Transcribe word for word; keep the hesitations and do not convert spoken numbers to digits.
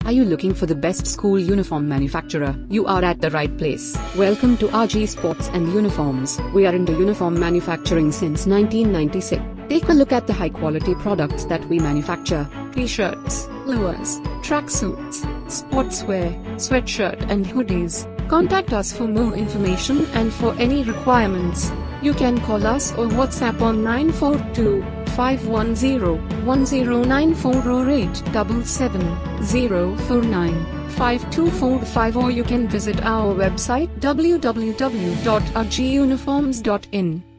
Are you looking for the best school uniform manufacturer? You are at the right place. Welcome to R G Sports and Uniforms. We are into uniform manufacturing since nineteen ninety-six. Take a look at the high quality products that we manufacture. T-shirts, lowers, tracksuits, sportswear, sweatshirt and hoodies. Contact us for more information and for any requirements. You can call us or WhatsApp on nine four two, five one zero, one zero nine four or eight seven seven, zero four nine, five two four five, or you can visit our website w w w dot r g uniforms dot in.